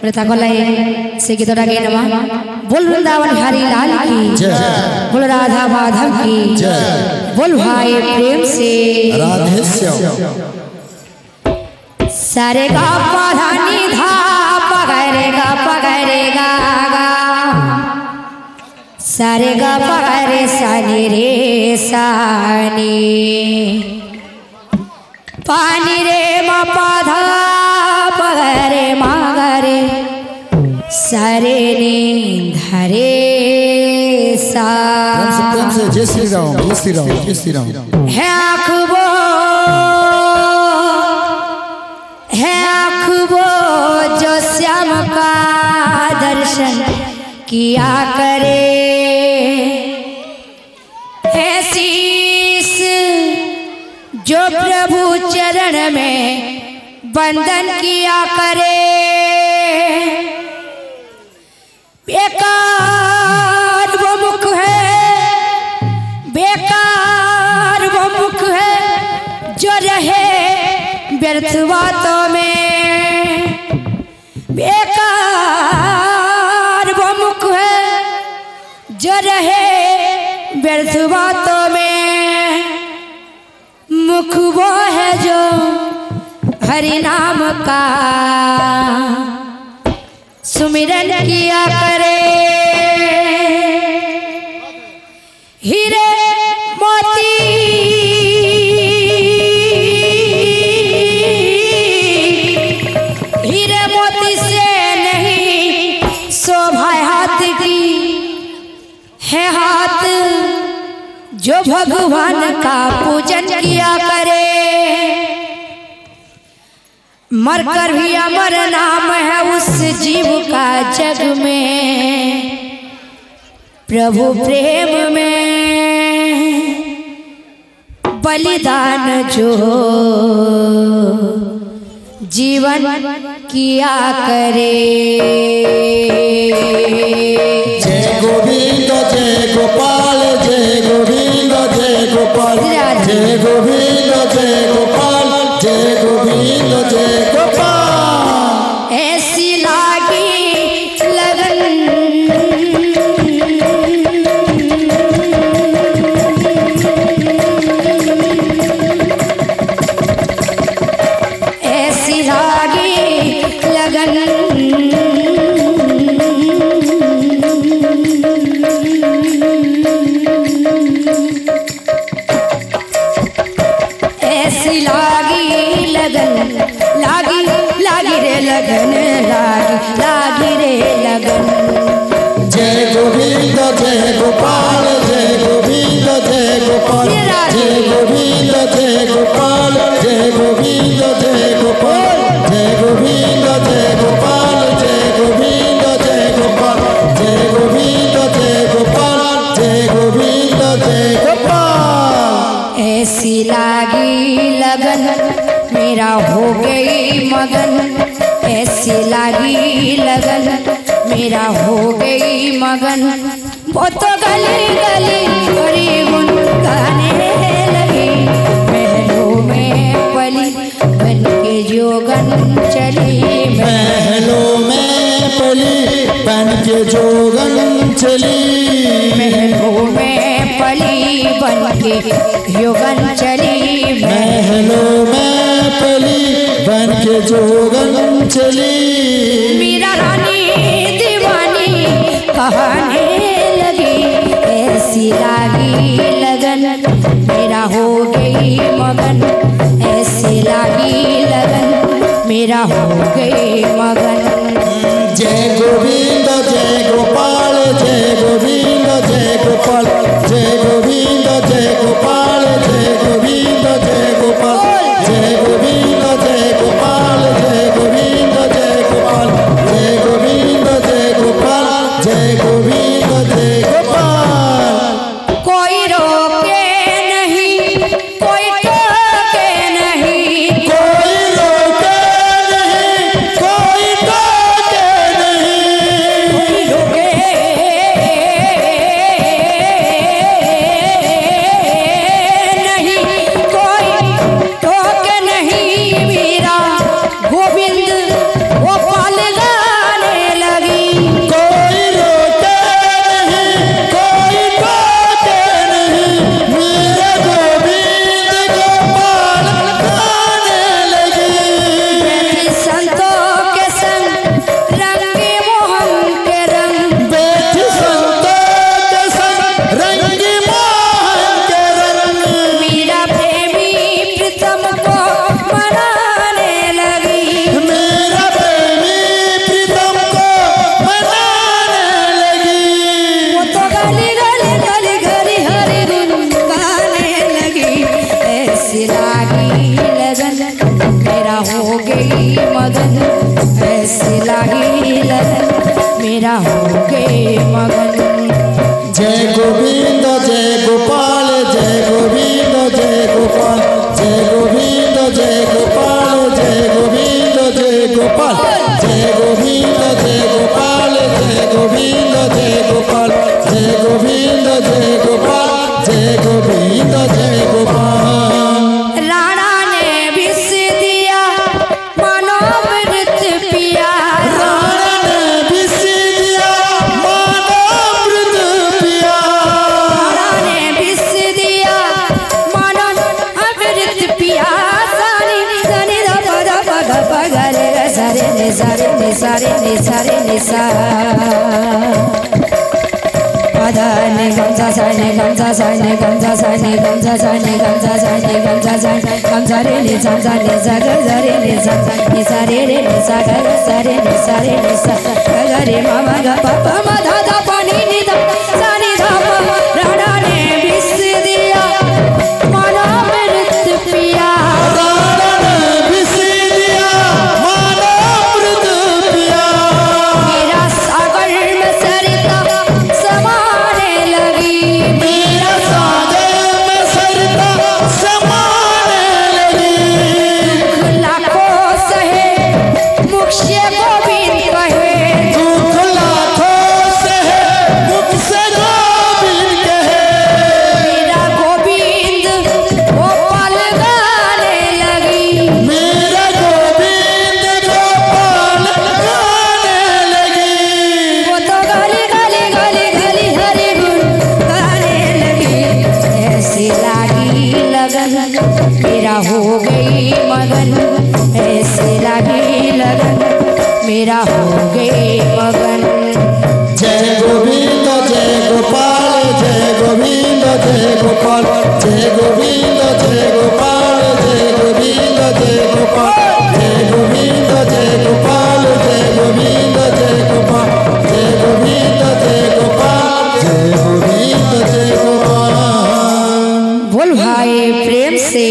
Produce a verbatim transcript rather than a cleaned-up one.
मृता को लाए से गीत लगे नमा बोल वृंदावन हरि लाल की बोल राधा माधव की बोल भाई प्रेम से राधे श्याम। सारे गा पा नी धा पगरे गा पगरे गा गा सारे गा पगरे सानी रे सानी पानी रे मा पाधा पगरे मागरे सारे ने धरे सा जय श्री राम जय श्री राम जय श्री राम। है आँखबो है आँखबो जो श्याम का दर्शन किया करे है शीस जो प्रभु चरण में बंधन किया करे बेकार वो मुख है बेकार वो मुख है जो रहे व्यर्थ बातों में बेकार वो मुख है जो रहे व्यर्थ बातों में मुख वो है जो हरि नाम का सुमिरन किया करे हीरे मोती हीरे मोती से नहीं शोभा हाथ की है हाथ जो भगवान का पूजन किया करे मरकर भी अमर नाम है उस जीव का जग में प्रभु प्रेम में बलिदान जो जीवन किया करे जय गोविंद जय गोपाल जय गोविंद जय गोपाल जय गोविंद जय गोपाल जय गोविंद जय गोपाल। ऐसी लागी लगन ऐसी लागी लगन ऐसी लागी लगन लागी लागी रे लगन लागी लागी रे लगन जय गोविंद जय गोपाल जय गोविंद जय गोपाल जय गोविंद जय गोपाल जय गोविंद जय गोपाल जय गोविंद जय गोपाल जय गोविंद जय गोपाल जय गोविंद जय गोपाल जय गोविंद जय गोपाल। ऐसी लागी लगन मेरा हो गई मगन ऐसी लागी लगन मेरा हो गई मगन वो तो गली गली गरी गुन गाने लगी महलों में पली बन के जोगन चली महलों में पली बन के जोगन चली महलों में पली बन के योगन चली महलों में पली बन के जोगन चली मीरा रानी दीवानी कहने लगी ऐसी लागी लगन मेरा हो गई मगन ऐसी लागी लगन मेरा हो गई मगन। जय गोविंद जय गोपाल जय गोविंद जय गोपाल जय गोविंद जय गोपाल जय गोविंद जय गोपाल जय गोविंद जय गोपाल जय गोविंद जय गोपाल जय गोविंद जय गोपाल जय गोविंद जय गोपाल। कोई रोके नहीं कोई टोके नहीं कोई रोके नहीं कोई लागी लगन मेरा हो गए मगन। जय गोविंद जय गोपाल जय गोविंद जय गोपाल जय गोविंद जय गोपाल जय गोविंद जय गोपाल जय गोविंद जय गोपाल जय गोविंद जय गोपाल जय गोविंद जय गोपाल जय गोविंद जय गोपाल। राणा ने विष दिया मानो अमृत पिया, राणा ने विष दिया मानो अमृत पिया, राणा ने विष दिया मानो अमृत पिया। सानी सानी दा पा दा पा गा पा गा रे गा सा रे नि सा रे नि सा रे नि सा रे नि सा। Ada ne gamza sa ne gamza sa ne gamza sa ne gamza sa ne gamza sa ne gamza sa gamza re ne gamza ne sa ga za re ne sa ne sa re re ne sa ga ga sa re ne sa re ne sa ga ga re ma ma ga pa pa ma dha dha pa ni ni da sa ni dha pa। Rana ने विष दिया मानो अमृत पिया, राणा ने विष दिया मानो अमृत पिया। मेरा सागर में सरिता समाने लगी, मेरा सागर में सरिता समाने लगी। दुख लाखों सहे मुख से गोविंद कहे, दुख लाखों सहे मुख से गोविंद कहे। मेरा गोविंद गोपाल गाने लगी, मेरा गोविंद गोपाल गाने लगी। वो तो गली गली गली गली हरि गुण गाने लगी। ऐसी लागी लगन मेरा हो गई मगन, ऐसी लागी लगन मेरा हो गई मगन। जय गोविंद जय गोपाल जय गोविंद जय गोपाल जय गोविंद जय गोपाल जय गोविंद जय गोपाल जय गोविंद जय गोपाल जय गोविंद जय गोपाल जय गोविंद जय गोपाल जय गोविंद जय गोपाल। बोल भाई प्रेम से